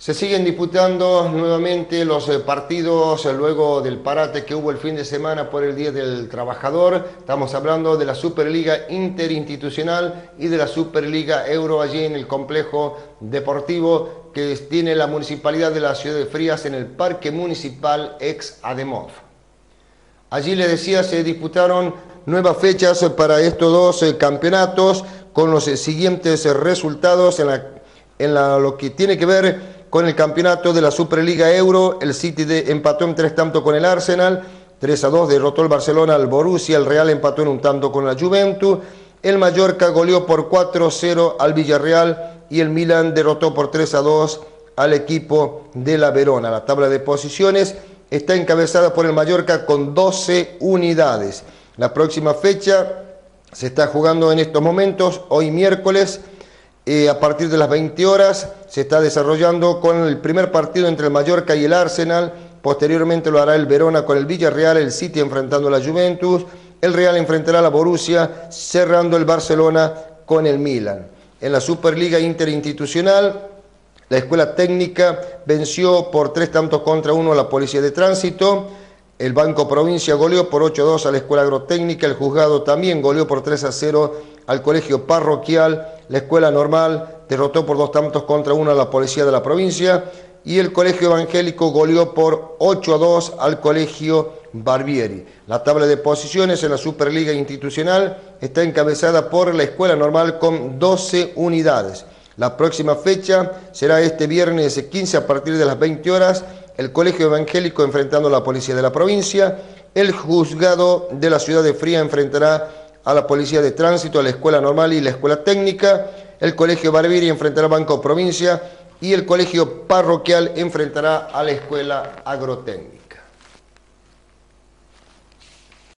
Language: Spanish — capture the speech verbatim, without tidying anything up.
Se siguen disputando nuevamente los partidos luego del parate que hubo el fin de semana por el Día del Trabajador. Estamos hablando de la Superliga Interinstitucional y de la Superliga Euro allí en el complejo deportivo que tiene la Municipalidad de la Ciudad de Frías en el Parque Municipal ex Ademov. Allí, les decía, se disputaron nuevas fechas para estos dos campeonatos con los siguientes resultados en, la, en la, lo que tiene que ver con el campeonato de la Superliga Euro. El City de, empató en tres tantos con el Arsenal, tres a dos derrotó el Barcelona al Borussia, el Real empató en un tanto con la Juventus, el Mallorca goleó por cuatro a cero al Villarreal y el Milan derrotó por tres a dos al equipo de la Verona. La tabla de posiciones está encabezada por el Mallorca con doce unidades. La próxima fecha se está jugando en estos momentos, hoy miércoles, Eh, a partir de las veinte horas se está desarrollando con el primer partido entre el Mallorca y el Arsenal. Posteriormente lo hará el Verona con el Villarreal, el City enfrentando a la Juventus, el Real enfrentará a la Borussia, cerrando el Barcelona con el Milan. En la Superliga Interinstitucional, la Escuela Técnica venció por tres tantos contra uno a la Policía de Tránsito. El Banco Provincia goleó por ocho a dos a la Escuela Agrotécnica, el Juzgado también goleó por tres a cero al Colegio Parroquial, la Escuela Normal derrotó por dos tantos contra uno a la Policía de la Provincia y el Colegio Evangélico goleó por ocho a dos al Colegio Barbieri. La tabla de posiciones en la Superliga Institucional está encabezada por la Escuela Normal con doce unidades. La próxima fecha será este viernes quince a partir de las veinte horas, el Colegio Evangélico enfrentando a la Policía de la Provincia, el Juzgado de la Ciudad de Frías enfrentará a la Policía de Tránsito, a la Escuela Normal y la Escuela Técnica, el Colegio Barbieri enfrentará al Banco Provincia y el Colegio Parroquial enfrentará a la Escuela Agrotécnica.